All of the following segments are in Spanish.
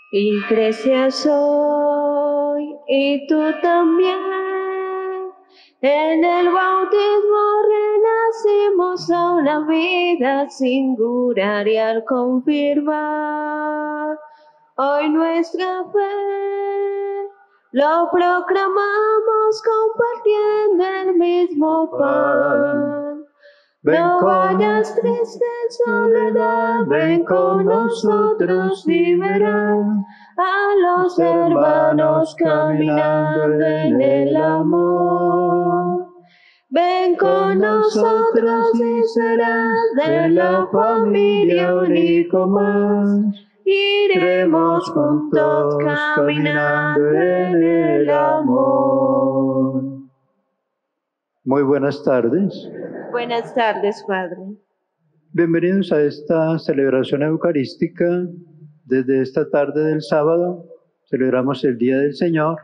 Iglesia soy, y tú también. En el bautismo renacimos a una vida singular y al confirmar hoy nuestra fe, lo proclamamos compartiendo el mismo pan. No vayas triste en soledad, ven con nosotros y verás a los hermanos caminando en el amor. Ven con nosotros y serás de la familia un hijo más. Iremos juntos caminando en el amor. Muy buenas tardes. Buenas tardes, Padre. Bienvenidos a esta celebración eucarística. Desde esta tarde del sábado celebramos el Día del Señor,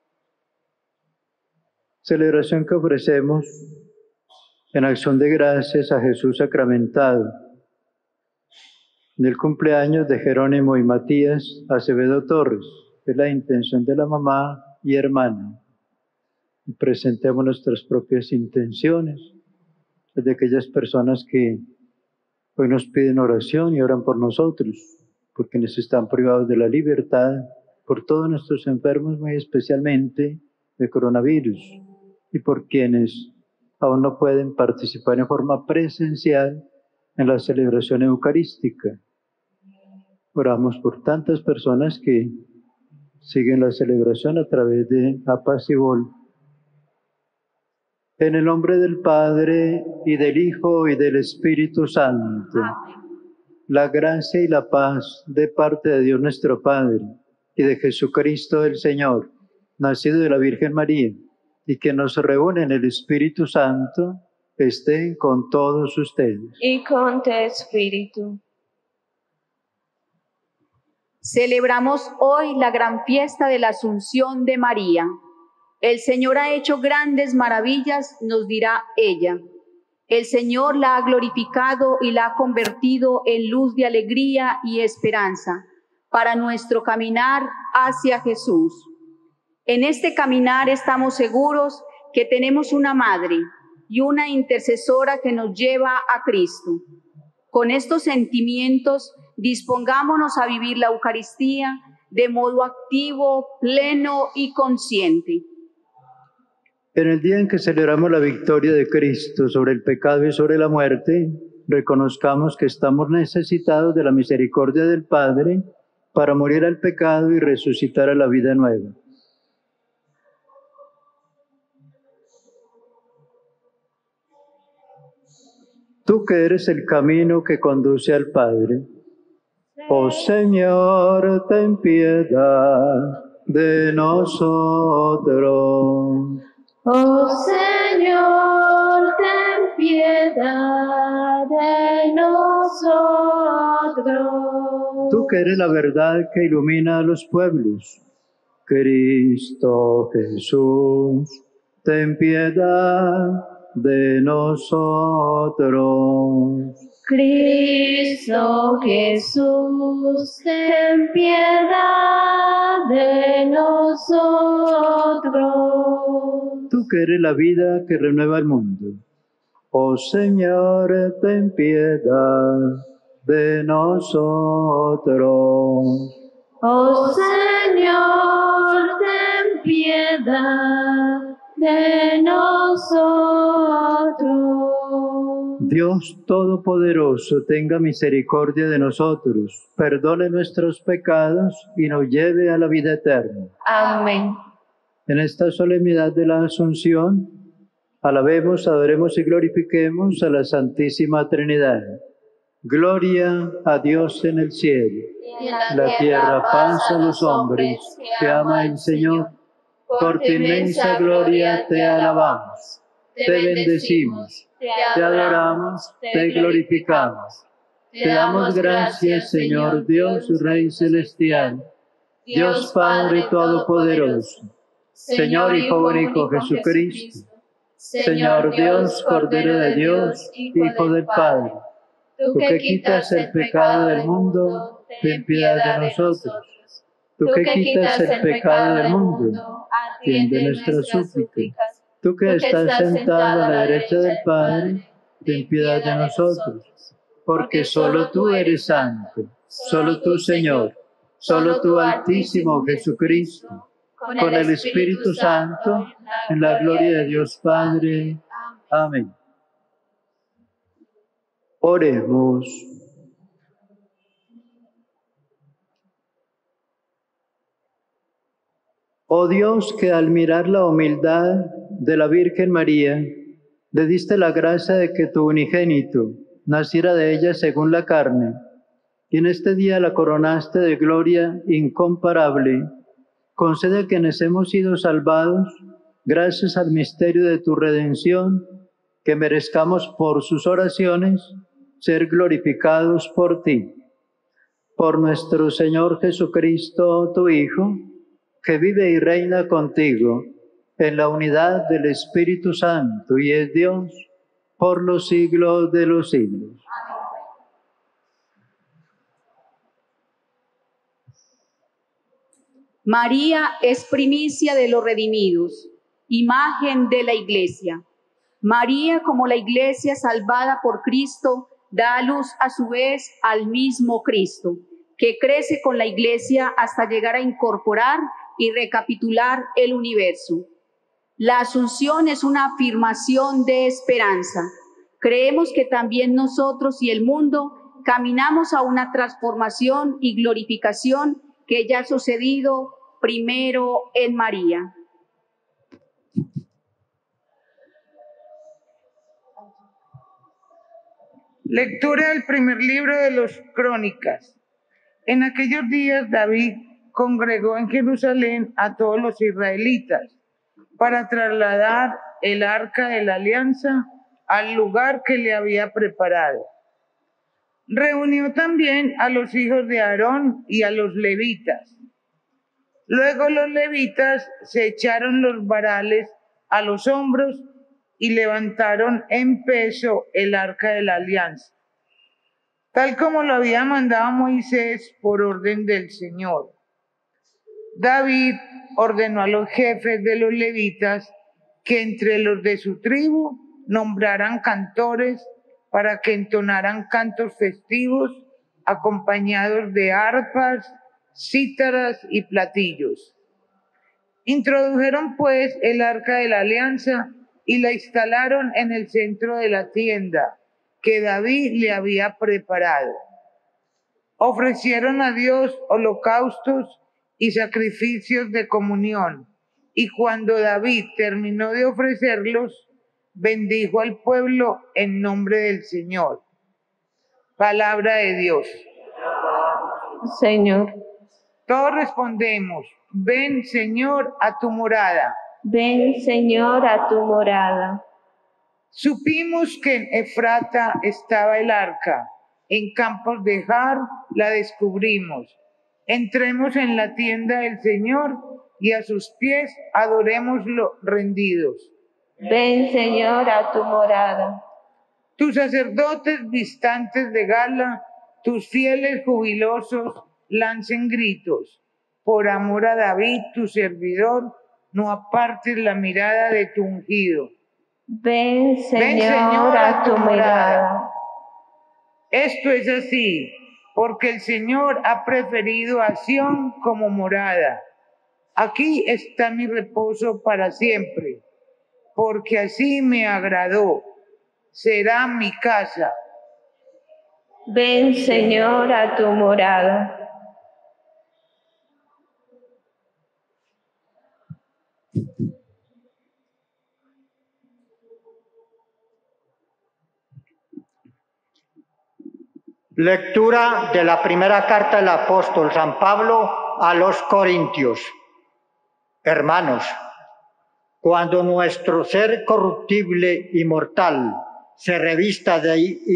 celebración que ofrecemos en acción de gracias a Jesús sacramentado, del cumpleaños de Jerónimo y Matías Acevedo Torres. Es la intención de la mamá y hermana. Y presentemos nuestras propias intenciones, de aquellas personas que hoy nos piden oración y oran por nosotros, por quienes están privados de la libertad, por todos nuestros enfermos, muy especialmente de coronavirus, y por quienes aún no pueden participar en forma presencial en la celebración eucarística. Oramos por tantas personas que siguen la celebración a través de Apacibol. En el nombre del Padre, y del Hijo, y del Espíritu Santo. La gracia y la paz de parte de Dios nuestro Padre, y de Jesucristo el Señor, nacido de la Virgen María, y que nos reúne en el Espíritu Santo, estén con todos ustedes. Y con tu espíritu. Celebramos hoy la gran fiesta de la Asunción de María. El Señor ha hecho grandes maravillas, nos dirá ella. El Señor la ha glorificado y la ha convertido en luz de alegría y esperanza para nuestro caminar hacia Jesús. En este caminar estamos seguros que tenemos una madre y una intercesora que nos lleva a Cristo. Con estos sentimientos, dispongámonos a vivir la Eucaristía de modo activo, pleno y consciente. En el día en que celebramos la victoria de Cristo sobre el pecado y sobre la muerte, reconozcamos que estamos necesitados de la misericordia del Padre para morir al pecado y resucitar a la vida nueva. Tú que eres el camino que conduce al Padre, oh Señor, ten piedad de nosotros. Oh Señor, ten piedad de nosotros. Tú que eres la verdad que ilumina a los pueblos, Cristo Jesús, ten piedad de nosotros. Cristo Jesús, ten piedad de nosotros. Tú que eres la vida que renueva el mundo, oh Señor, ten piedad de nosotros. Oh Señor, ten piedad de nosotros. Dios Todopoderoso, tenga misericordia de nosotros, perdone nuestros pecados y nos lleve a la vida eterna. Amén. En esta solemnidad de la Asunción, alabemos, adoremos y glorifiquemos a la Santísima Trinidad. Gloria a Dios en el cielo. Y en La tierra paz a los hombres que ama el Señor. Por tu inmensa gloria te alabamos, te bendecimos, te adoramos, te glorificamos. Te damos gracias, Señor Dios, Rey celestial, Dios Padre Todopoderoso, Señor Hijo único Jesucristo, Señor Dios, Cordero de Dios, Hijo del Padre. Tú que quitas el pecado del mundo, ten piedad de nosotros. Tú que quitas el pecado del mundo, atiende nuestras súplicas. Tú que estás sentado a la derecha del Padre, ten piedad de nosotros. Porque solo tú eres santo, solo tú, Señor, solo tú, Altísimo Jesucristo, con el Espíritu Santo, en la gloria de Dios Padre. Amén. Oremos. Oh Dios, que al mirar la humildad de la Virgen María, le diste la gracia de que tu unigénito naciera de ella según la carne, y en este día la coronaste de gloria incomparable. Concede a quienes hemos sido salvados, gracias al misterio de tu redención, que merezcamos por sus oraciones ser glorificados por ti. Por nuestro Señor Jesucristo, tu Hijo, que vive y reina contigo en la unidad del Espíritu Santo y es Dios por los siglos de los siglos. María es primicia de los redimidos, imagen de la Iglesia. María, como la Iglesia salvada por Cristo, da a luz a su vez al mismo Cristo, que crece con la Iglesia hasta llegar a incorporar y recapitular el universo. La Asunción es una afirmación de esperanza. Creemos que también nosotros y el mundo caminamos a una transformación y glorificación que ya ha sucedido primero en María. Lectura del primer libro de los Crónicas. En aquellos días David congregó en Jerusalén a todos los israelitas para trasladar el arca de la alianza al lugar que le había preparado. Reunió también a los hijos de Aarón y a los levitas. Luego los levitas se echaron los varales a los hombros y levantaron en peso el arca de la alianza, tal como lo había mandado Moisés por orden del Señor. David ordenó a los jefes de los levitas que entre los de su tribu nombraran cantores para que entonaran cantos festivos acompañados de arpas, cítaras y platillos. Introdujeron pues el arca de la alianza y la instalaron en el centro de la tienda que David le había preparado. Ofrecieron a Dios holocaustos y sacrificios de comunión, y cuando David terminó de ofrecerlos, bendijo al pueblo en nombre del Señor. Palabra de Dios. Señor. Todos respondemos: ven, Señor, a tu morada. Ven, Señor, a tu morada. Supimos que en Efrata estaba el arca, en campos de Jar la descubrimos. Entremos en la tienda del Señor y a sus pies adorémoslo rendidos. Ven, Señor, a tu morada. Tus sacerdotes vistantes de gala, tus fieles jubilosos, lancen gritos. Por amor a David, tu servidor, no apartes la mirada de tu ungido. Ven, Señor, a tu morada. Esto es así, porque el Señor ha preferido a Sión como morada. Aquí está mi reposo para siempre, porque así me agradó. Será mi casa. Ven, Señor, a tu morada. Lectura de la primera carta del apóstol San Pablo a los Corintios. Hermanos, cuando nuestro ser corruptible y mortal se revista de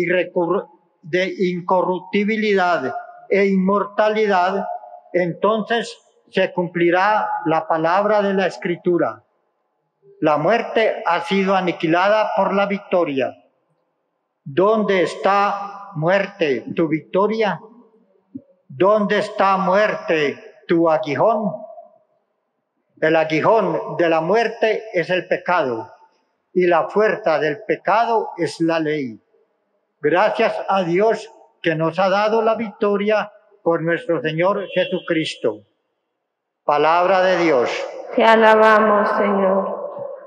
incorruptibilidad e inmortalidad, entonces se cumplirá la palabra de la Escritura. La muerte ha sido aniquilada por la victoria. ¿Dónde está, muerte, tu victoria? ¿Dónde está, muerte, tu aguijón. El aguijón de la muerte es el pecado y la fuerza del pecado es la ley. Gracias a Dios que nos ha dado la victoria por nuestro Señor Jesucristo. Palabra de Dios. Te alabamos, Señor.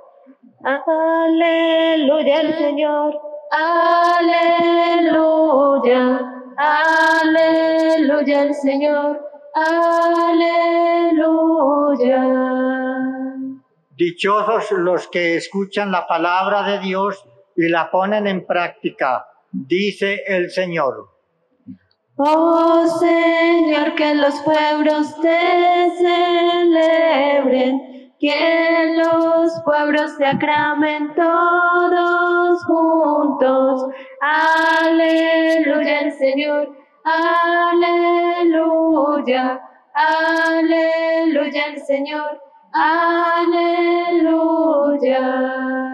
Aleluya al Señor. Aleluya. Aleluya al Señor. Aleluya. Dichosos los que escuchan la palabra de Dios y la ponen en práctica, dice el Señor. Oh Señor, que los pueblos te celebren, que los pueblos te aclamen todos juntos. Aleluya al Señor, aleluya, aleluya al Señor, aleluya.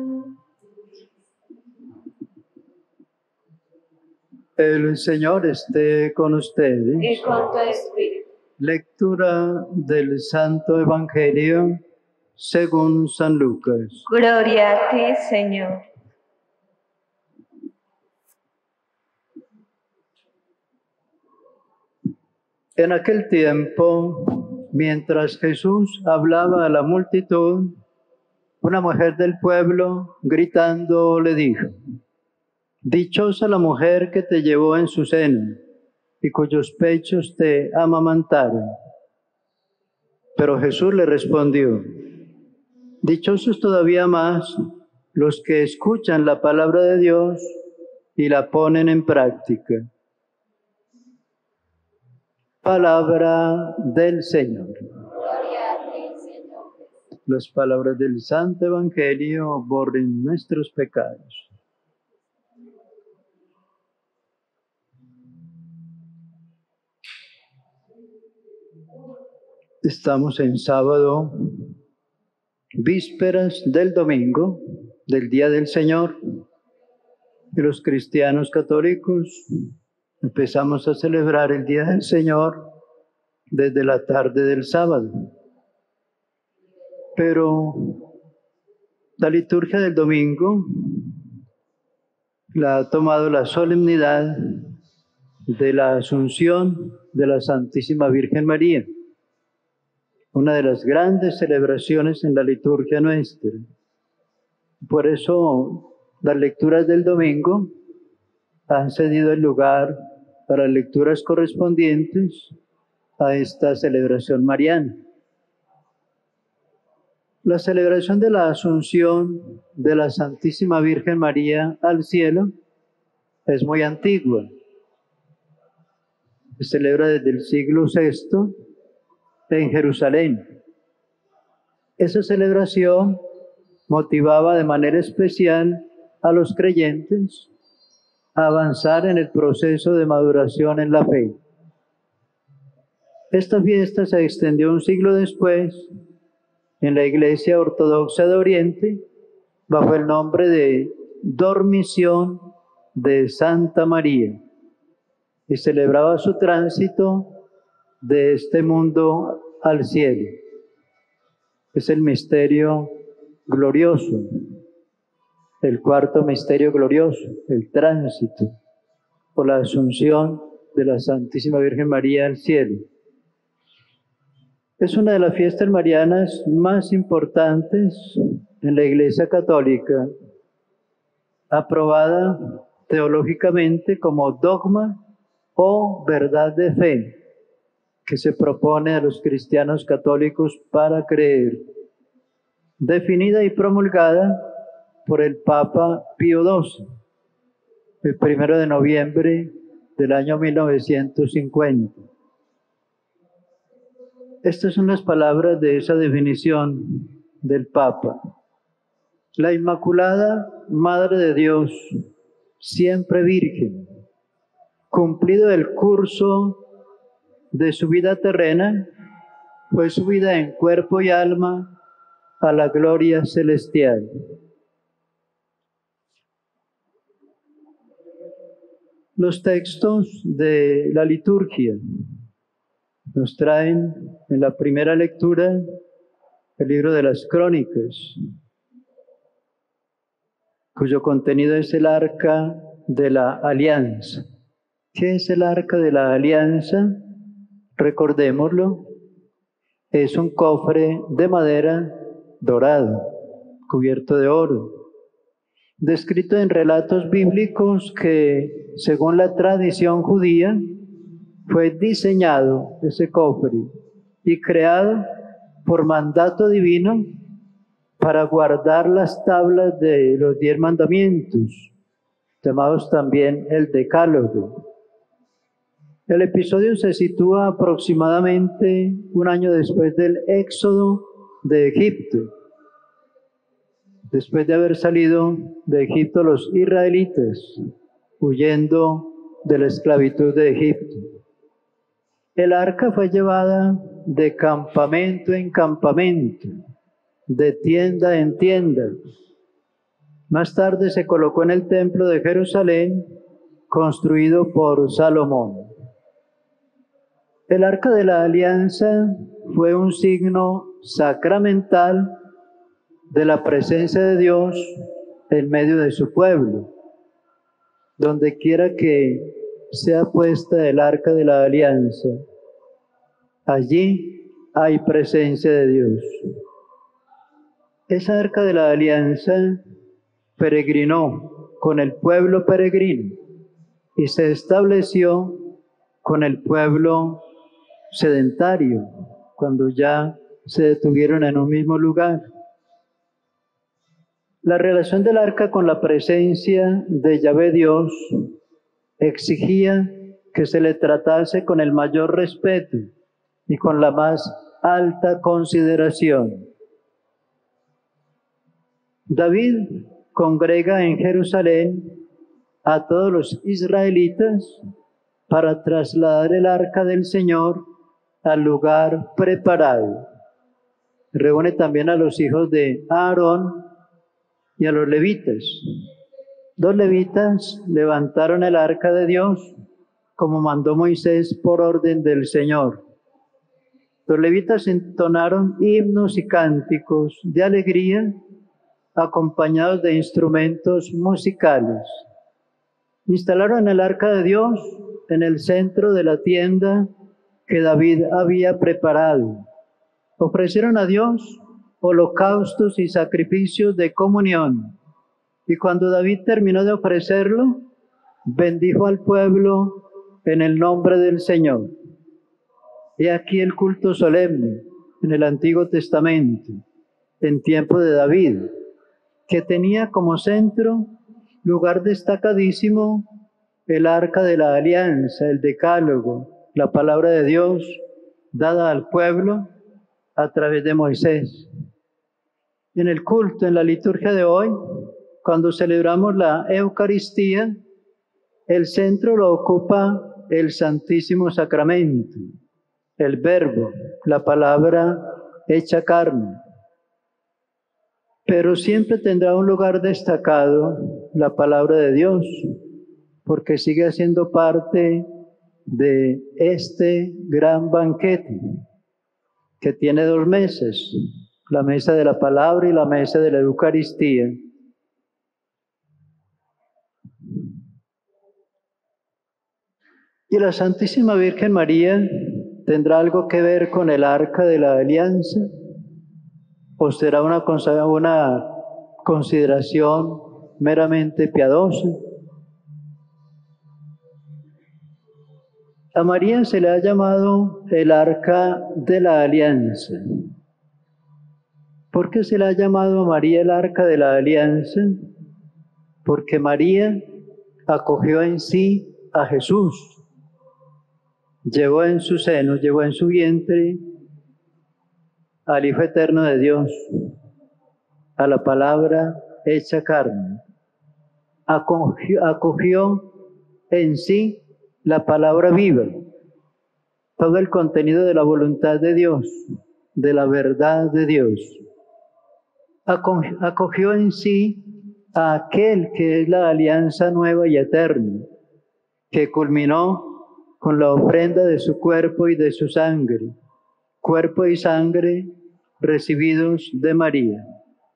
El Señor esté con ustedes. Y con tu espíritu. Lectura del Santo Evangelio según San Lucas. Gloria a ti, Señor. En aquel tiempo, mientras Jesús hablaba a la multitud, una mujer del pueblo, gritando, le dijo: Dichosa la mujer que te llevó en su seno y cuyos pechos te amamantaron. Pero Jesús le respondió: Dichosos todavía más los que escuchan la palabra de Dios y la ponen en práctica. Palabra del Señor. Las palabras del Santo Evangelio borren nuestros pecados. Estamos en sábado, vísperas del domingo, del Día del Señor, y los cristianos católicos empezamos a celebrar el Día del Señor desde la tarde del sábado. Pero la liturgia del domingo la ha tomado la solemnidad de la Asunción de la Santísima Virgen María, una de las grandes celebraciones en la liturgia nuestra. Por eso las lecturas del domingo han cedido el lugar a las lecturas correspondientes a esta celebración mariana. La celebración de la Asunción de la Santísima Virgen María al cielo es muy antigua. Se celebra desde el siglo VI en Jerusalén. Esa celebración motivaba de manera especial a los creyentes a avanzar en el proceso de maduración en la fe. Esta fiesta se extendió un siglo después en la Iglesia Ortodoxa de Oriente bajo el nombre de Dormición de Santa María y celebraba su tránsito de este mundo al cielo. Es el misterio glorioso, el cuarto misterio glorioso, el tránsito por la asunción de la Santísima Virgen María al cielo. Es una de las fiestas marianas más importantes en la Iglesia Católica, aprobada teológicamente como dogma o verdad de fe que se propone a los cristianos católicos para creer, definida y promulgada por el Papa Pío XII, el 1 de noviembre del año 1950. Estas son las palabras de esa definición del Papa. La Inmaculada Madre de Dios, siempre virgen, cumplido el curso de su vida terrena, fue subida en cuerpo y alma a la gloria celestial. Los textos de la liturgia Nos traen en la primera lectura el libro de las Crónicas, cuyo contenido es el Arca de la Alianza. ¿Qué es el Arca de la Alianza? Recordémoslo, es un cofre de madera dorado, cubierto de oro, descrito en relatos bíblicos que, según la tradición judía, fue diseñado ese cofre y creado por mandato divino para guardar las tablas de los 10 mandamientos, llamados también el Decálogo. El episodio se sitúa aproximadamente un año después del éxodo de Egipto. Después de haber salido de Egipto los israelitas, huyendo de la esclavitud de Egipto. El arca fue llevada de campamento en campamento, de tienda en tienda. Más tarde se colocó en el templo de Jerusalén, construido por Salomón. El Arca de la Alianza fue un signo sacramental de la presencia de Dios en medio de su pueblo. Donde quiera que sea puesta el Arca de la Alianza, allí hay presencia de Dios. Esa Arca de la Alianza peregrinó con el pueblo peregrino y se estableció con el pueblo sedentario, cuando ya se detuvieron en un mismo lugar. La relación del arca con la presencia de Yahvé Dios exigía que se le tratase con el mayor respeto y con la más alta consideración. David congrega en Jerusalén a todos los israelitas para trasladar el arca del Señor al lugar preparado. Reúne también a los hijos de Aarón y a los levitas. Los levitas levantaron el arca de Dios como mandó Moisés por orden del Señor. Los levitas entonaron himnos y cánticos de alegría acompañados de instrumentos musicales. Instalaron el arca de Dios en el centro de la tienda que David había preparado. Ofrecieron a Dios holocaustos y sacrificios de comunión. Y cuando David terminó de ofrecerlo, bendijo al pueblo en el nombre del Señor. He aquí el culto solemne en el Antiguo Testamento, en tiempo de David, que tenía como centro, lugar destacadísimo, el Arca de la Alianza, el Decálogo, la palabra de Dios dada al pueblo a través de Moisés. En el culto, en la liturgia de hoy, cuando celebramos la Eucaristía, el centro lo ocupa el Santísimo Sacramento, el Verbo, la palabra hecha carne. Pero siempre tendrá un lugar destacado la palabra de Dios, porque sigue siendo parte de este gran banquete que tiene 2 mesas, la mesa de la palabra y la mesa de la Eucaristía. ¿Y la Santísima Virgen María tendrá algo que ver con el Arca de la Alianza? ¿O será una consideración meramente piadosa? A María se le ha llamado el Arca de la Alianza. ¿Por qué se le ha llamado a María el Arca de la Alianza? Porque María acogió en sí a Jesús. Llevó en su seno, llevó en su vientre al Hijo Eterno de Dios, a la palabra hecha carne. Acogió en sí la palabra viva, todo el contenido de la voluntad de Dios, de la verdad de Dios. Acogió en sí a aquel que es la alianza nueva y eterna, que culminó con la ofrenda de su cuerpo y de su sangre, cuerpo y sangre recibidos de María.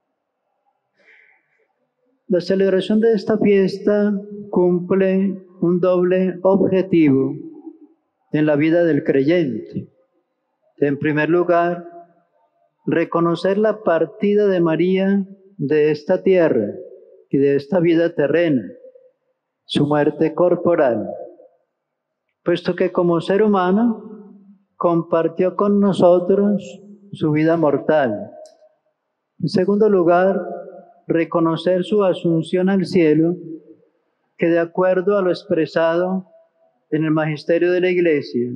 La celebración de esta fiesta cumple un doble objetivo en la vida del creyente. En primer lugar, reconocer la partida de María de esta tierra y de esta vida terrena, su muerte corporal, puesto que como ser humano compartió con nosotros su vida mortal. En segundo lugar, reconocer su asunción al cielo, que de acuerdo a lo expresado en el magisterio de la Iglesia,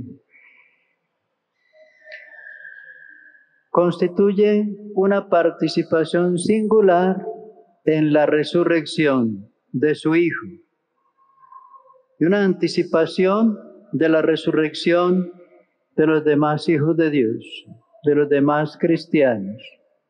constituye una participación singular en la resurrección de su Hijo y una anticipación de la resurrección de los demás hijos de Dios, de los demás cristianos.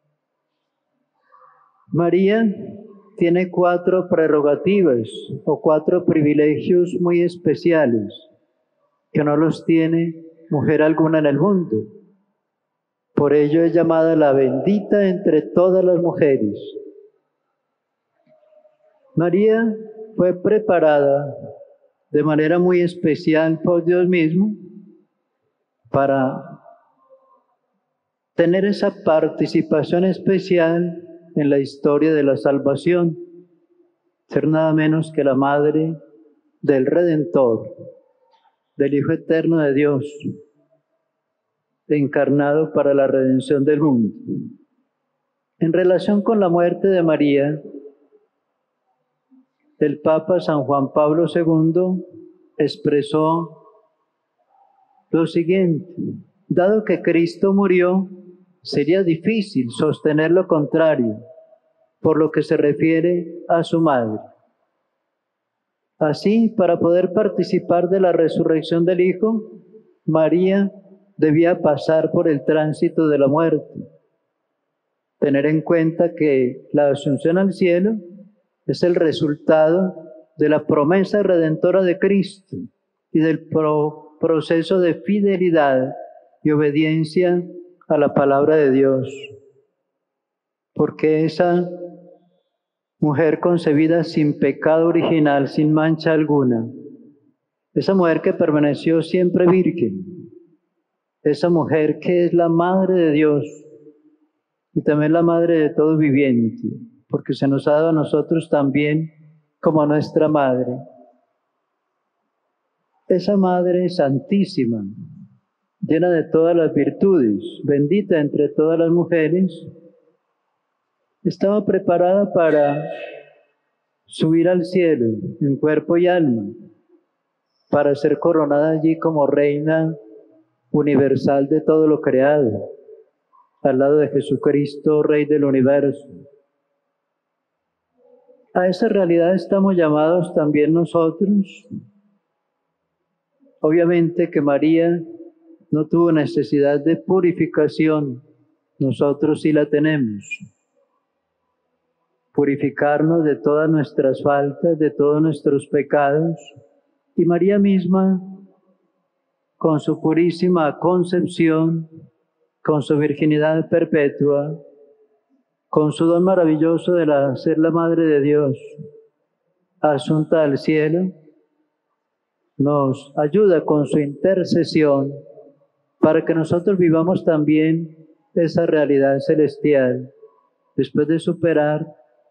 María tiene 4 prerrogativas o 4 privilegios muy especiales que no los tiene mujer alguna en el mundo. Por ello es llamada la bendita entre todas las mujeres. María fue preparada de manera muy especial por Dios mismo para tener esa participación especial en la historia de la salvación, ser nada menos que la madre del Redentor, del Hijo Eterno de Dios, encarnado para la redención del mundo. En relación con la muerte de María, el Papa San Juan Pablo II expresó lo siguiente: dado que Cristo murió, sería difícil sostener lo contrario, por lo que se refiere a su madre. Así, para poder participar de la resurrección del Hijo, María debía pasar por el tránsito de la muerte. Tener en cuenta que la asunción al cielo es el resultado de la promesa redentora de Cristo y del proceso de fidelidad y obediencia a la palabra de Dios. Porque esa mujer concebida sin pecado original, sin mancha alguna, esa mujer que permaneció siempre virgen, esa mujer que es la madre de Dios y también la madre de todo viviente, porque se nos ha dado a nosotros también como a nuestra madre. Esa madre santísima, llena de todas las virtudes, bendita entre todas las mujeres, estaba preparada para subir al cielo en cuerpo y alma, para ser coronada allí como reina universal de todo lo creado, al lado de Jesucristo, Rey del universo. A esa realidad estamos llamados también nosotros. Obviamente que María no tuvo necesidad de purificación, nosotros sí la tenemos. Purificarnos de todas nuestras faltas, de todos nuestros pecados, y María misma, con su purísima concepción, con su virginidad perpetua, con su don maravilloso de ser la Madre de Dios, asunta al cielo, nos ayuda con su intercesión para que nosotros vivamos también esa realidad celestial, después de superar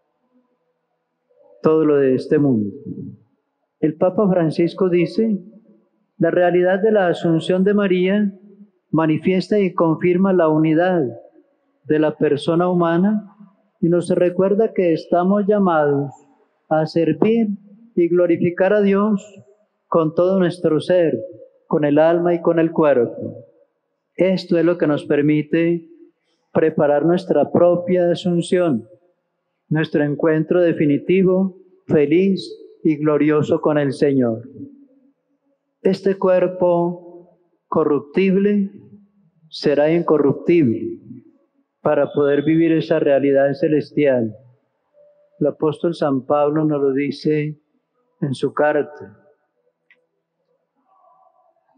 todo lo de este mundo. El Papa Francisco dice: la realidad de la Asunción de María manifiesta y confirma la unidad de la persona humana y nos recuerda que estamos llamados a servir y glorificar a Dios con todo nuestro ser, con el alma y con el cuerpo. Esto es lo que nos permite preparar nuestra propia asunción, nuestro encuentro definitivo, feliz y glorioso con el Señor. Este cuerpo corruptible será incorruptible para poder vivir esa realidad celestial. El apóstol San Pablo nos lo dice en su carta.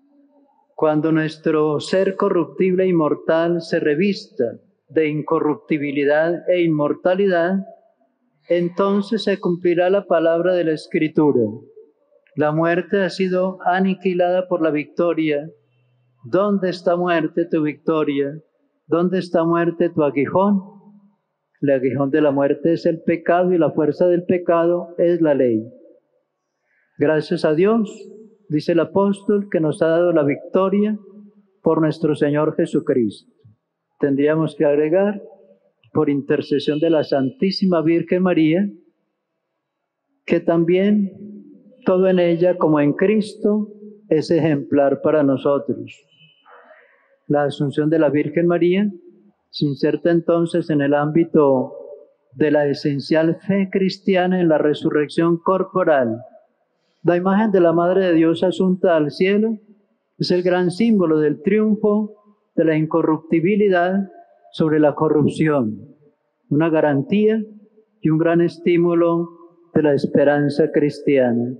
Cuando nuestro ser corruptible e inmortal se revista de incorruptibilidad e inmortalidad, entonces se cumplirá la palabra de la Escritura. La muerte ha sido aniquilada por la victoria. ¿Dónde está muerte tu victoria? ¿Dónde está muerte tu aguijón? El aguijón de la muerte es el pecado y la fuerza del pecado es la ley. Gracias a Dios, dice el apóstol, que nos ha dado la victoria por nuestro Señor Jesucristo. Tendríamos que agregar, por intercesión de la Santísima Virgen María, que también todo en ella, como en Cristo, es ejemplar para nosotros. La Asunción de la Virgen María se inserta entonces en el ámbito de la esencial fe cristiana en la resurrección corporal. La imagen de la Madre de Dios asunta al cielo es el gran símbolo del triunfo de la incorruptibilidad sobre la corrupción, una garantía y un gran estímulo de la esperanza cristiana.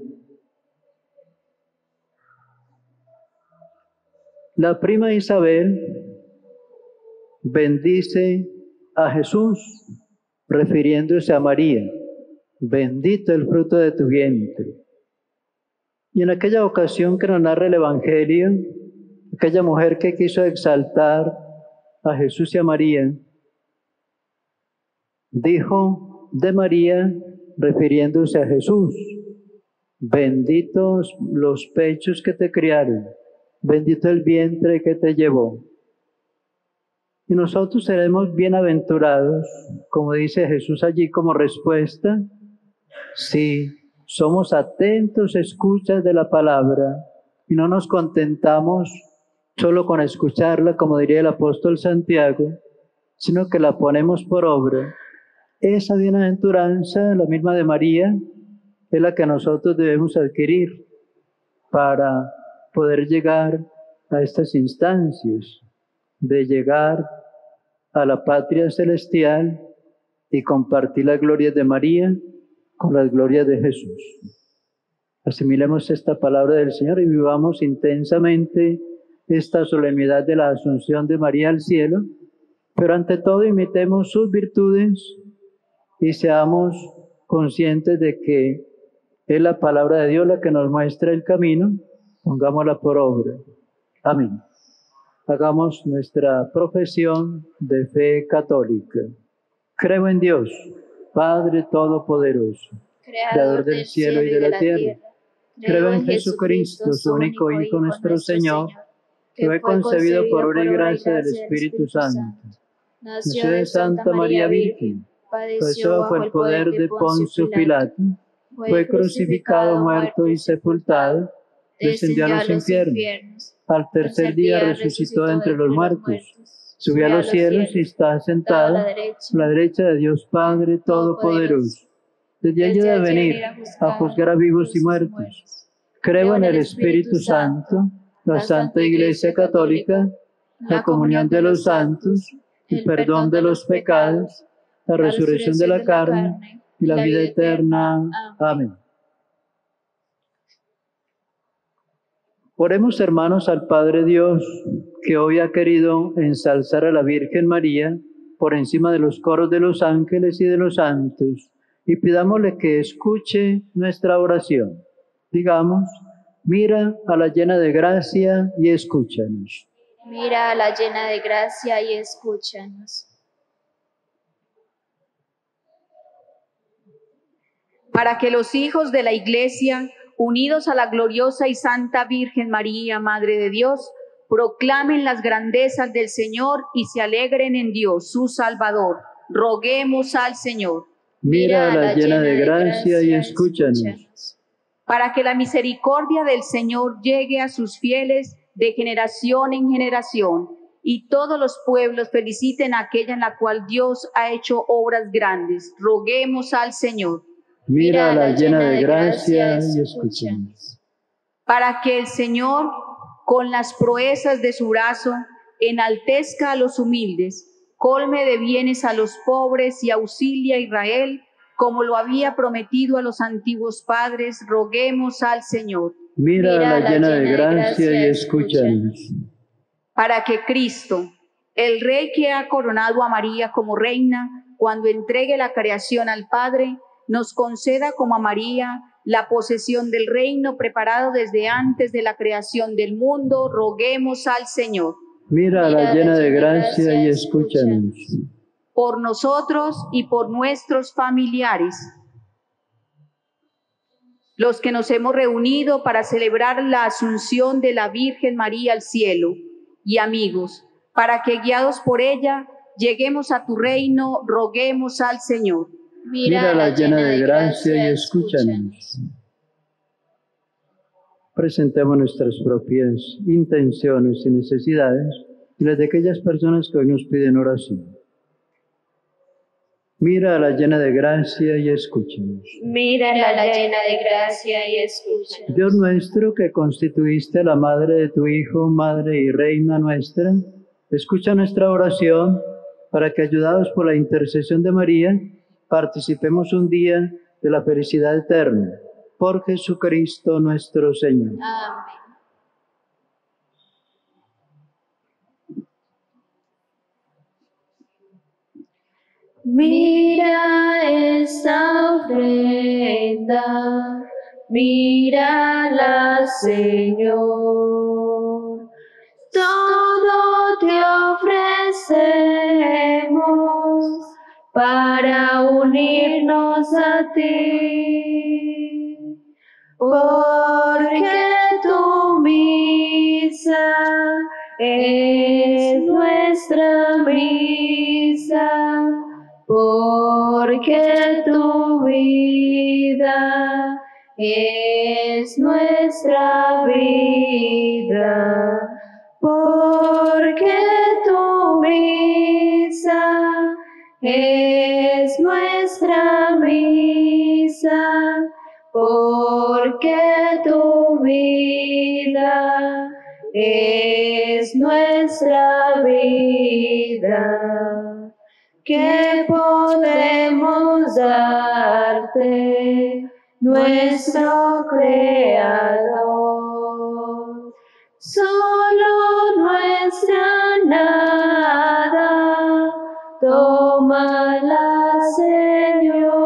La prima Isabel bendice a Jesús, refiriéndose a María, bendito el fruto de tu vientre. Y en aquella ocasión que nos narra el Evangelio, aquella mujer que quiso exaltar a Jesús y a María, dijo de María, refiriéndose a Jesús, benditos los pechos que te criaron, bendito el vientre que te llevó. Y nosotros seremos bienaventurados, como dice Jesús allí como respuesta, si somos atentos escuchas de la palabra y no nos contentamos solo con escucharla, como diría el apóstol Santiago, sino que la ponemos por obra. Esa bienaventuranza, la misma de María, es la que nosotros debemos adquirir para poder llegar a estas instancias, de llegar a la patria celestial y compartir las glorias de María con las glorias de Jesús. Asimilemos esta palabra del Señor y vivamos intensamente esta solemnidad de la Asunción de María al cielo, pero ante todo imitemos sus virtudes y seamos conscientes de que es la palabra de Dios la que nos muestra el camino, pongámosla por obra. Amén. Hagamos nuestra profesión de fe católica. Creo en Dios, Padre Todopoderoso, Creador del cielo y de la tierra. Creo en Jesucristo, su único Hijo, nuestro Señor, que fue concebido por obra y gracia del Espíritu Santo. Nació de Santa María Virgen, padeció bajo el poder de Poncio Pilato, fue crucificado, muerto y sepultado, descendió a los infiernos. Al tercer día resucitó de entre los muertos, subió a los cielos y está sentado a la derecha de Dios Padre Todopoderoso. Desde allí debe venir a juzgar a vivos y muertos. Creo en el Espíritu Santo, la Santa Iglesia Católica, la comunión de los santos, el perdón de los pecados, la resurrección de la carne y la vida eterna. Amén. Oremos, hermanos, al Padre Dios, que hoy ha querido ensalzar a la Virgen María por encima de los coros de los ángeles y de los santos, y pidámosle que escuche nuestra oración. Digamos, mira a la llena de gracia y escúchanos. Mira a la llena de gracia y escúchanos. Para que los hijos de la Iglesia, unidos a la gloriosa y santa Virgen María, Madre de Dios, proclamen las grandezas del Señor y se alegren en Dios, su Salvador. Roguemos al Señor. Mira a la llena de gracia y escúchanos. Para que la misericordia del Señor llegue a sus fieles de generación en generación, y todos los pueblos feliciten a aquella en la cual Dios ha hecho obras grandes. Roguemos al Señor. Mira a la llena de gracia y escúchanos. Para que el Señor, con las proezas de su brazo, enaltezca a los humildes, colme de bienes a los pobres y auxilia a Israel, como lo había prometido a los antiguos padres, roguemos al Señor. Mira a la llena de gracia y escúchanos. Para que Cristo, el Rey que ha coronado a María como reina, cuando entregue la creación al Padre, nos conceda como a María la posesión del reino preparado desde antes de la creación del mundo, roguemos al Señor. Mira a la llena de gracia y escúchanos. Por nosotros y por nuestros familiares, los que nos hemos reunido para celebrar la asunción de la Virgen María al cielo, y amigos, para que guiados por ella lleguemos a tu reino, roguemos al Señor. Mira a la llena de gracia y escúchanos. Presentemos nuestras propias intenciones y necesidades y las de aquellas personas que hoy nos piden oración. Mira a la llena de gracia y escúchanos. Mira a la llena de gracia y escúchanos. Dios nuestro, que constituiste a la Madre de tu Hijo, Madre y Reina nuestra, escucha nuestra oración para que, ayudados por la intercesión de María, participemos un día de la felicidad eterna. Por Jesucristo nuestro Señor. Amén. Mira esta ofrenda, mírala, Señor. Todo te ofrecemos para unirnos a ti, porque tu misa es nuestra misa, porque tu vida es nuestra vida, porque tu misa es nuestra misa, porque tu vida es nuestra vida. ¿Qué podemos darte, nuestro Creador? Solo nuestra nada, tómala, Señor.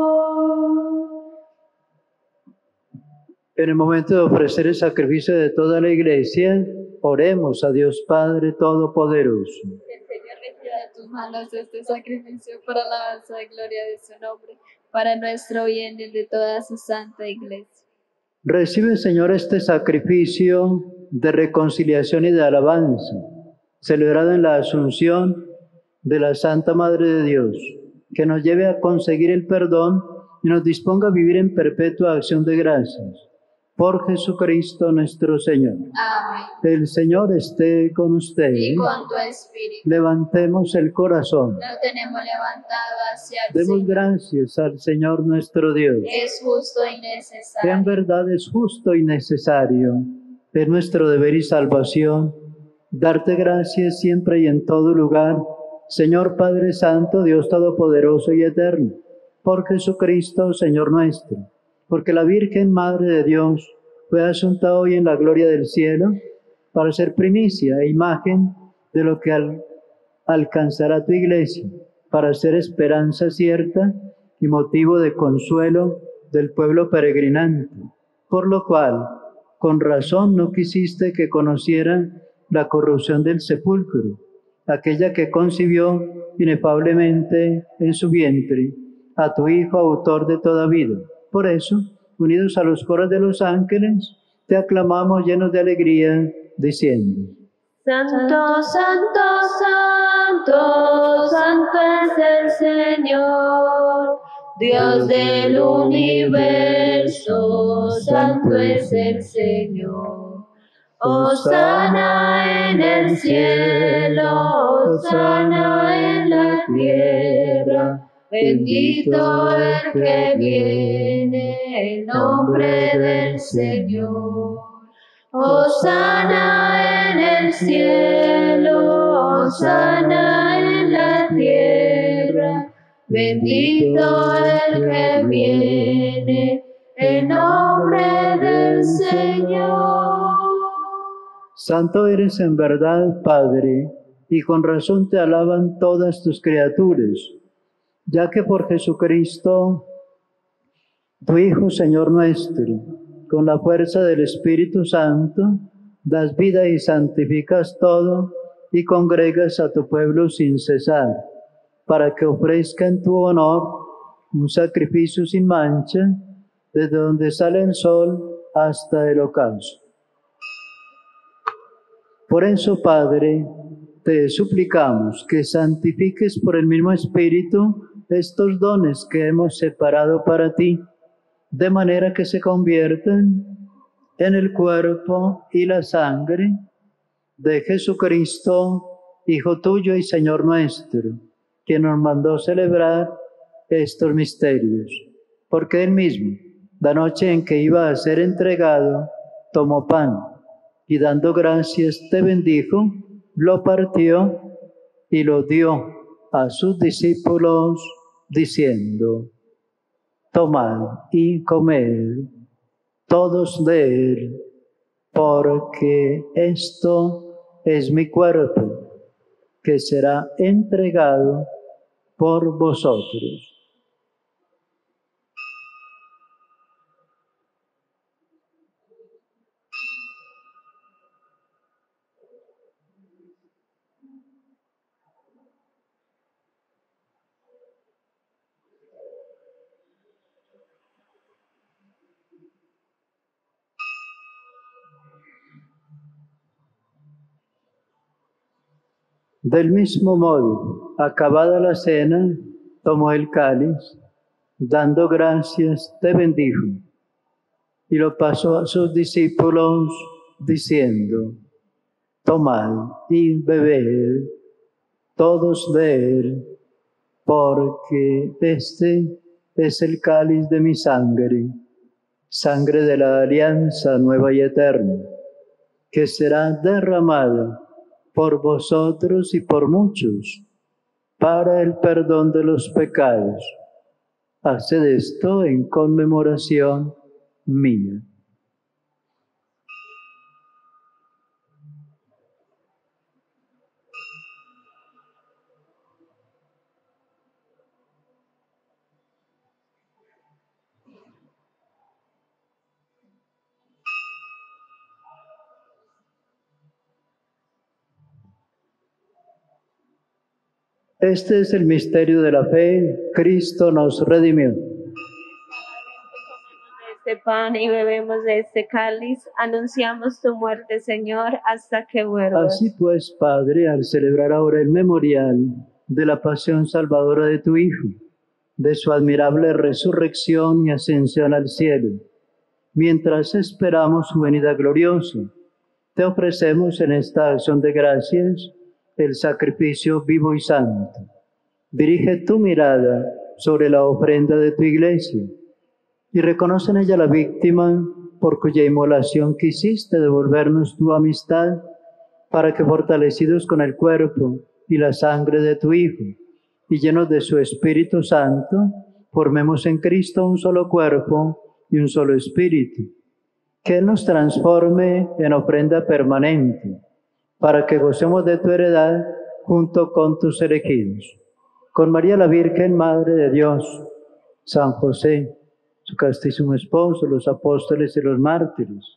En el momento de ofrecer el sacrificio de toda la Iglesia, oremos a Dios Padre Todopoderoso. De tus manos este sacrificio para la alabanza y gloria de su nombre, para nuestro bien y el de toda su santa Iglesia. Recibe, Señor, este sacrificio de reconciliación y de alabanza, celebrado en la Asunción de la Santa Madre de Dios, que nos lleve a conseguir el perdón y nos disponga a vivir en perpetua acción de gracias. Por Jesucristo nuestro Señor. Amén. El Señor esté con ustedes. Y con tu espíritu. Levantemos el corazón. Lo tenemos levantado hacia el Demos Señor. gracias al Señor nuestro Dios. Es justo y necesario. En verdad es justo y necesario. Es nuestro deber y salvación darte gracias siempre y en todo lugar, Señor Padre Santo, Dios Todopoderoso y Eterno, por Jesucristo, Señor nuestro. Porque la Virgen Madre de Dios fue asunta hoy en la gloria del cielo para ser primicia e imagen de lo que alcanzará tu Iglesia, para ser esperanza cierta y motivo de consuelo del pueblo peregrinante. Por lo cual, con razón no quisiste que conocieran la corrupción del sepulcro, aquella que concibió inefablemente en su vientre a tu Hijo, autor de toda vida. Por eso, unidos a los coros de los ángeles, te aclamamos llenos de alegría, diciendo: Santo, santo, santo, santo es el Señor, Dios del universo, santo es el Señor. Hosana en el cielo, hosana en la tierra. Bendito el que viene en nombre del Señor. Hosana en el cielo, hosana en la tierra. Bendito el que viene en nombre del del Señor. Santo eres en verdad, Padre, y con razón te alaban todas tus criaturas, ya que por Jesucristo, tu Hijo, Señor nuestro, con la fuerza del Espíritu Santo, das vida y santificas todo, y congregas a tu pueblo sin cesar, para que ofrezca en tu honor un sacrificio sin mancha, desde donde sale el sol hasta el ocaso. Por eso, Padre, te suplicamos que santifiques por el mismo Espíritu estos dones que hemos separado para ti, de manera que se conviertan en el cuerpo y la sangre de Jesucristo, Hijo tuyo y Señor nuestro, que nos mandó celebrar estos misterios. Porque Él mismo, la noche en que iba a ser entregado, tomó pan y dando gracias te bendijo, lo partió y lo dio a sus discípulos, diciendo: tomad y comed todos de él, porque esto es mi cuerpo, que será entregado por vosotros. Del mismo modo, acabada la cena, tomó el cáliz, dando gracias, te bendijo, y lo pasó a sus discípulos, diciendo: tomad y bebed todos de él, porque este es el cáliz de mi sangre, sangre de la alianza nueva y eterna, que será derramada por vosotros y por muchos, para el perdón de los pecados. Haced esto en conmemoración mía. Este es el misterio de la fe. Cristo nos redimió. Este pan y bebemos de este cáliz, anunciamos tu muerte, Señor, hasta que vuelvas. Así pues, Padre, al celebrar ahora el memorial de la pasión salvadora de tu Hijo, de su admirable resurrección y ascensión al cielo, mientras esperamos su venida gloriosa, te ofrecemos en esta acción de gracias el sacrificio vivo y santo. Dirige tu mirada sobre la ofrenda de tu iglesia y reconoce en ella la víctima por cuya inmolación quisiste devolvernos tu amistad, para que, fortalecidos con el cuerpo y la sangre de tu Hijo y llenos de su Espíritu Santo, formemos en Cristo un solo cuerpo y un solo espíritu. Que Él nos transforme en ofrenda permanente, para que gocemos de tu heredad junto con tus elegidos. Con María la Virgen, Madre de Dios, San José, su castísimo esposo, los apóstoles y los mártires,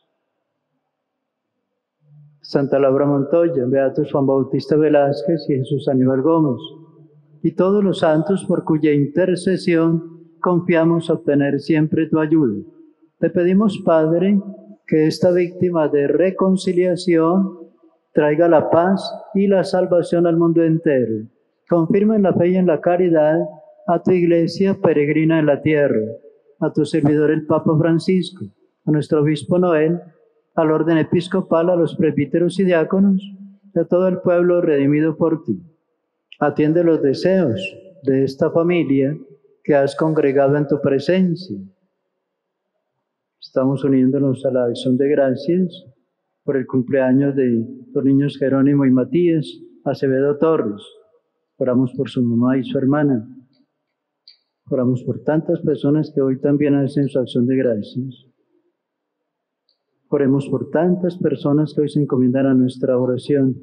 Santa Laura Montoya, Beatos Juan Bautista Velázquez y Jesús Aníbal Gómez, y todos los santos por cuya intercesión confiamos obtener siempre tu ayuda. Te pedimos, Padre, que esta víctima de reconciliación traiga la paz y la salvación al mundo entero. Confirma en la fe y en la caridad a tu iglesia peregrina en la tierra, a tu servidor el Papa Francisco, a nuestro obispo Noel, al orden episcopal, a los presbíteros y diáconos, y a todo el pueblo redimido por ti. Atiende los deseos de esta familia que has congregado en tu presencia. Estamos uniéndonos a la acción de gracias por el cumpleaños de los niños Jerónimo y Matías Acevedo Torres. Oramos por su mamá y su hermana. Oramos por tantas personas que hoy también hacen su acción de gracias. Oremos por tantas personas que hoy se encomiendan a nuestra oración.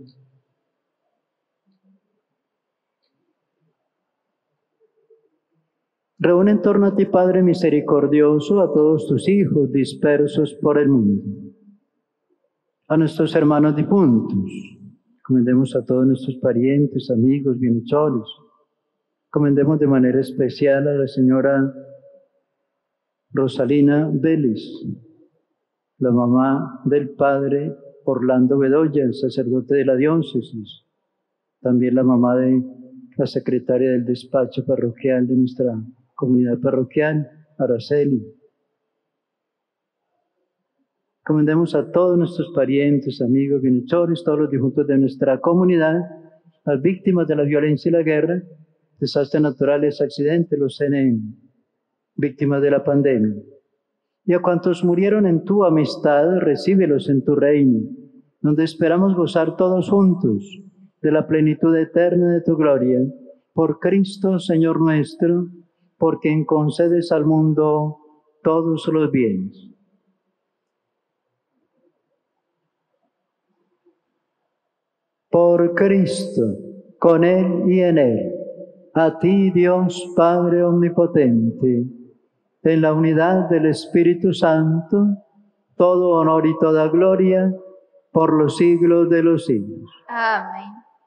Reúne en torno a ti, Padre misericordioso, a todos tus hijos dispersos por el mundo. A nuestros hermanos difuntos, encomendemos a todos nuestros parientes, amigos, bienhechores. Encomendemos de manera especial a la señora Rosalina Vélez, la mamá del padre Orlando Bedoya, el sacerdote de la diócesis, también la mamá de la secretaria del despacho parroquial de nuestra comunidad parroquial, Araceli. Encomendemos a todos nuestros parientes, amigos, bienhechores, todos los difuntos de nuestra comunidad, las víctimas de la violencia y la guerra, desastres naturales, accidentes, los CNM, víctimas de la pandemia. Y a cuantos murieron en tu amistad, recíbelos en tu reino, donde esperamos gozar todos juntos de la plenitud eterna de tu gloria. Por Cristo, Señor nuestro, por quien concedes al mundo todos los bienes. Por Cristo, con Él y en Él, a ti, Dios Padre Omnipotente, en la unidad del Espíritu Santo, todo honor y toda gloria, por los siglos de los siglos. Amén.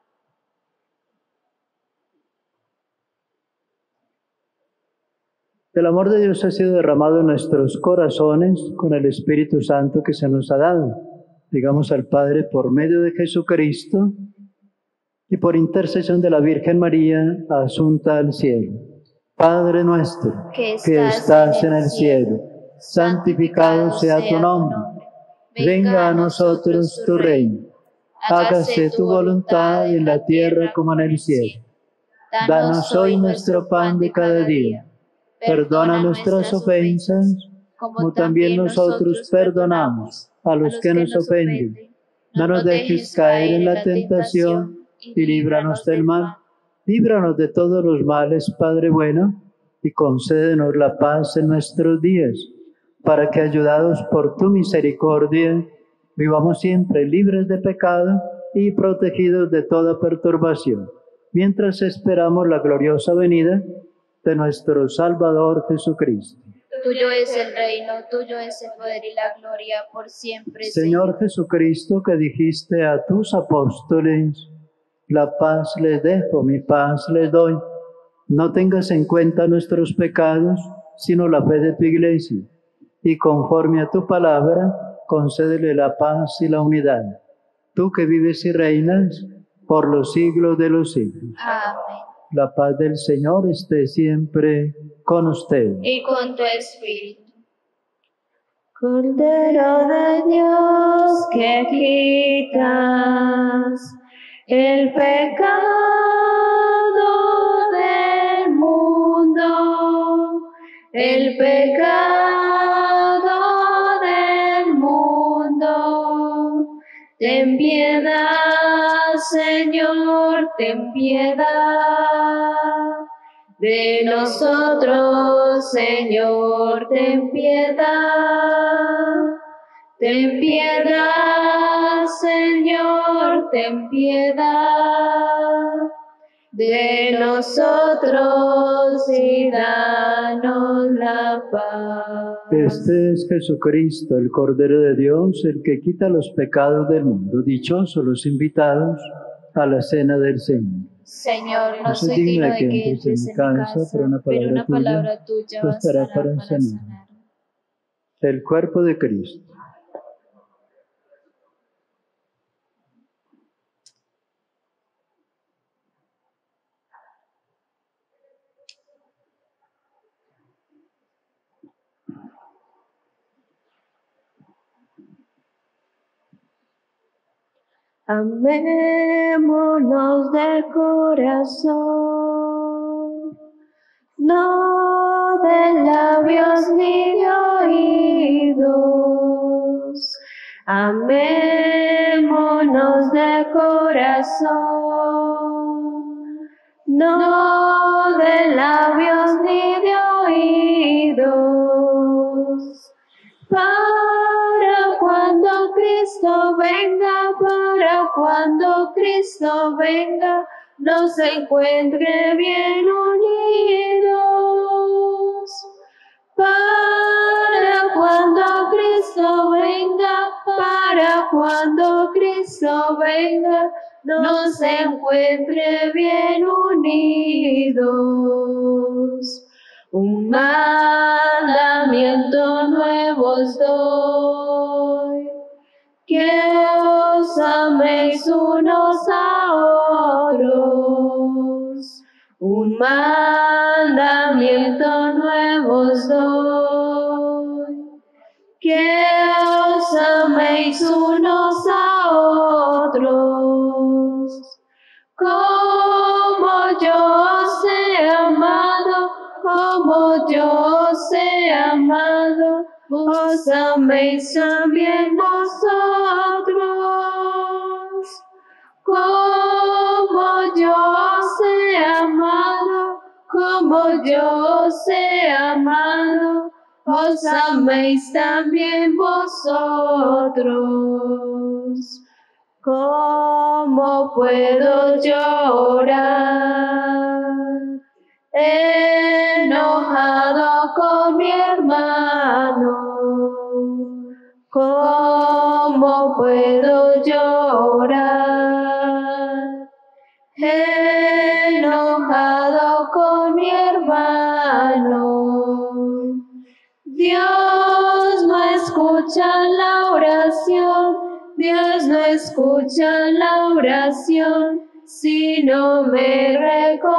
El amor de Dios ha sido derramado en nuestros corazones con el Espíritu Santo que se nos ha dado. Digamos al Padre por medio de Jesucristo y por intercesión de la Virgen María, asunta al cielo. Padre nuestro, que estás en el cielo, santificado sea tu nombre. Venga a nosotros tu reino. Hágase tu voluntad en la tierra como en el cielo. Danos hoy nuestro pan de cada día. Perdona nuestras ofensas, como también nosotros perdonamos a los que nos ofenden. No nos dejes caer en la tentación y líbranos del mal. Líbranos de todos los males, Padre bueno, y concédenos la paz en nuestros días, para que, ayudados por tu misericordia, vivamos siempre libres de pecado y protegidos de toda perturbación, mientras esperamos la gloriosa venida de nuestro Salvador Jesucristo. Tuyo es el reino, tuyo es el poder y la gloria por siempre. Señor Jesucristo, que dijiste a tus apóstoles: la paz les dejo, mi paz les doy. No tengas en cuenta nuestros pecados, sino la fe de tu Iglesia. Y conforme a tu palabra, concédele la paz y la unidad. Tú que vives y reinas por los siglos de los siglos. Amén. La paz del Señor esté siempre con ustedes. Y con tu espíritu. Cordero de Dios, que quitas el pecado del mundo, el pecado del mundo. Ten piedad, Señor, ten piedad de nosotros, Señor, ten piedad. Ten piedad, Señor, ten piedad de nosotros y danos la paz. Este es Jesucristo, el Cordero de Dios, el que quita los pecados del mundo. Dichosos los invitados a la cena del Señor. Señor, no soy digno de que entres en mi casa, pero una palabra tuya bastará para sanar. El cuerpo de Cristo. Amémonos de corazón, no de labios ni de oídos. Amémonos de corazón, no de labios ni de oídos. Para cuando cuando Cristo venga, nos encuentre bien unidos. Para cuando Cristo venga, para cuando Cristo venga, nos encuentre bien unidos. Un mandamiento nuevo os doy, que os améis unos a otros. Un mandamiento nuevo os doy, que os améis unos a otros. Como yo os he amado, como yo os he amado, os améis también vosotros. Como yo os he amado, como yo os he amado, os améis también vosotros. ¿Cómo puedo llorar enojado con mi hermano? ¿Cómo puedo llorar enojado con mi hermano? Dios no escucha la oración, Dios no escucha la oración, si no me he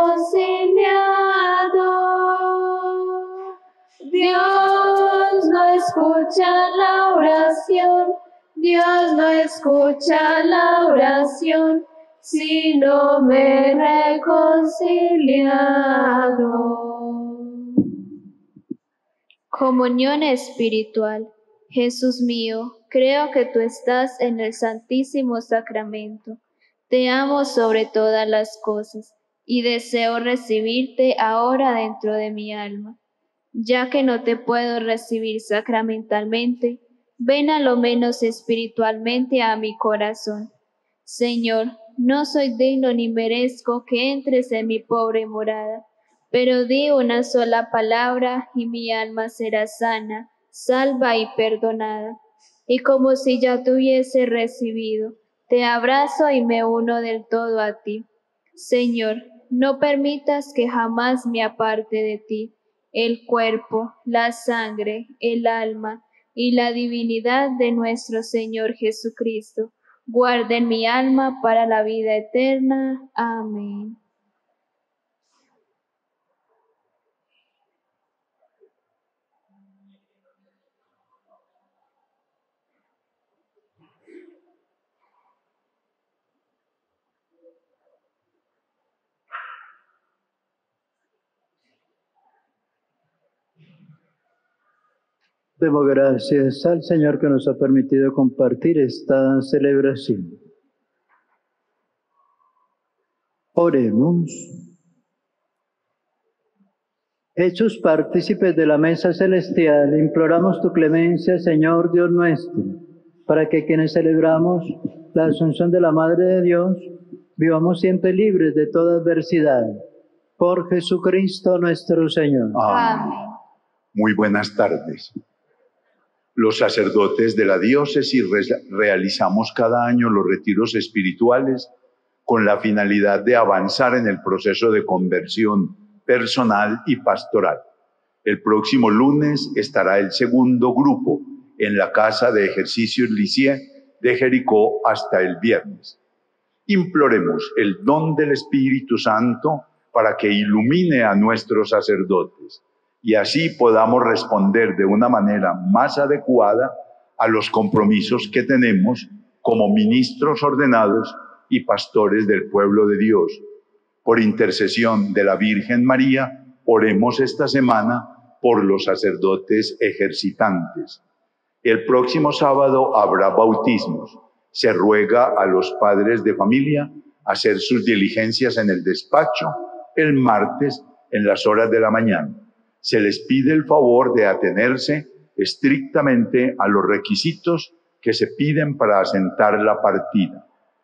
reconciliado. Dios no escucha la oración, Dios no escucha la oración, si no me he reconciliado. Comunión espiritual. Jesús mío, creo que tú estás en el Santísimo Sacramento. Te amo sobre todas las cosas y deseo recibirte ahora dentro de mi alma. Ya que no te puedo recibir sacramentalmente, ven a lo menos espiritualmente a mi corazón. Señor, no soy digno ni merezco que entres en mi pobre morada, pero di una sola palabra y mi alma será sana, salva y perdonada. Y como si ya te hubiese recibido, te abrazo y me uno del todo a ti. Señor, no permitas que jamás me aparte de ti. El cuerpo, la sangre, el alma y la divinidad de nuestro Señor Jesucristo, guarden mi alma para la vida eterna. Amén. Demos gracias al Señor que nos ha permitido compartir esta celebración. Oremos. Hechos partícipes de la mesa celestial, imploramos tu clemencia, Señor Dios nuestro, para que quienes celebramos la Asunción de la Madre de Dios, vivamos siempre libres de toda adversidad. Por Jesucristo nuestro Señor. Amén. Muy buenas tardes. Los sacerdotes de la diócesis realizamos cada año los retiros espirituales con la finalidad de avanzar en el proceso de conversión personal y pastoral. El próximo lunes estará el segundo grupo en la Casa de Ejercicios Lisieux de Jericó hasta el viernes. Imploremos el don del Espíritu Santo para que ilumine a nuestros sacerdotes y así podamos responder de una manera más adecuada a los compromisos que tenemos como ministros ordenados y pastores del pueblo de Dios. Por intercesión de la Virgen María, oremos esta semana por los sacerdotes ejercitantes. El próximo sábado habrá bautismos. Se ruega a los padres de familia hacer sus diligencias en el despacho el martes en las horas de la mañana. Se les pide el favor de atenerse estrictamente a los requisitos que se piden para asentar la partida.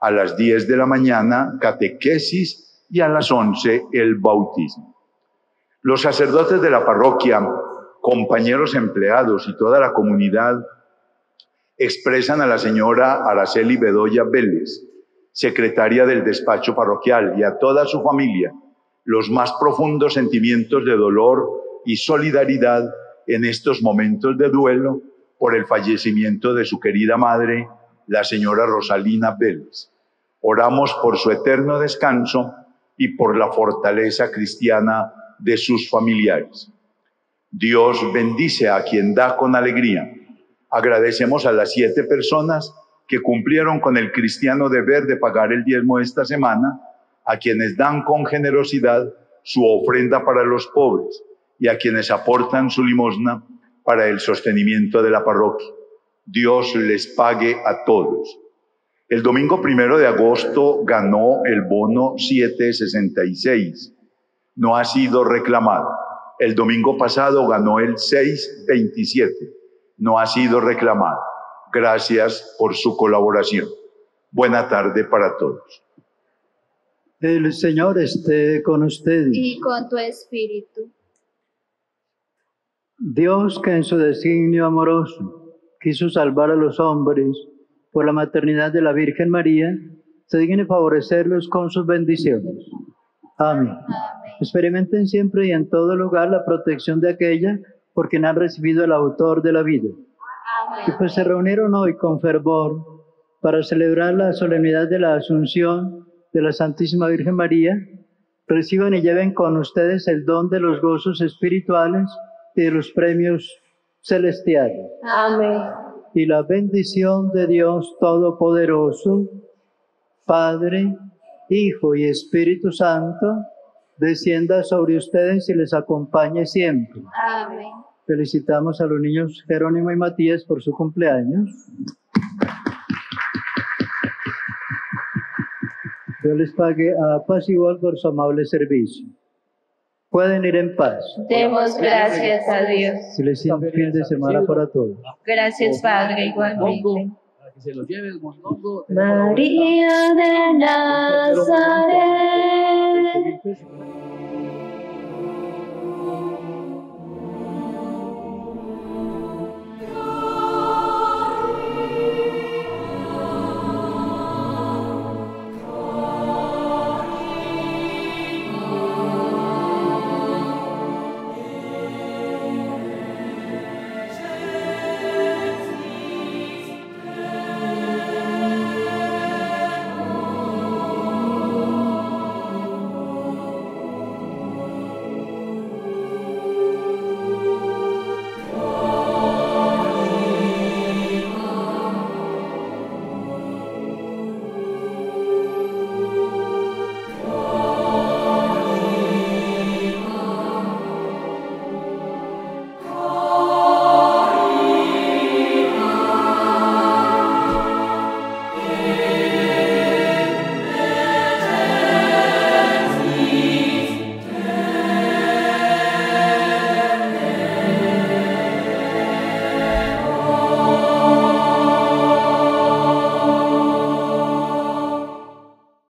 A las 10 de la mañana, catequesis, y a las 11, el bautismo. Los sacerdotes de la parroquia, compañeros empleados y toda la comunidad expresan a la señora Araceli Bedoya Vélez, secretaria del despacho parroquial, y a toda su familia, los más profundos sentimientos de dolor y solidaridad en estos momentos de duelo por el fallecimiento de su querida madre, la señora Rosalina Vélez. Oramos por su eterno descanso y por la fortaleza cristiana de sus familiares. Dios bendice a quien da con alegría. Agradecemos a las 7 personas que cumplieron con el cristiano deber de pagar el diezmo esta semana, a quienes dan con generosidad su ofrenda para los pobres y a quienes aportan su limosna para el sostenimiento de la parroquia. Dios les pague a todos. El domingo 1 de agosto ganó el bono 766. No ha sido reclamado. El domingo pasado ganó el 627. No ha sido reclamado. Gracias por su colaboración. Buena tarde para todos. El Señor esté con ustedes. Y con tu espíritu. Dios, que en su designio amoroso quiso salvar a los hombres por la maternidad de la Virgen María, se digne favorecerlos con sus bendiciones. Amén. Amén. Experimenten siempre y en todo lugar la protección de aquella por quien han recibido el autor de la vida. Amén. Y pues se reunieron hoy con fervor para celebrar la solemnidad de la Asunción de la Santísima Virgen María. Reciban y lleven con ustedes el don de los gozos espirituales y de los premios celestiales. Amén. Y la bendición de Dios Todopoderoso, Padre, Hijo y Espíritu Santo, descienda sobre ustedes y les acompañe siempre. Amén. Felicitamos a los niños Jerónimo y Matías por su cumpleaños. Dios les pague a paz igual por su amable servicio. Pueden ir en paz. Demos gracias a Dios. Feliz fin de semana para todos. Gracias, Padre, igualmente. María de Nazaret.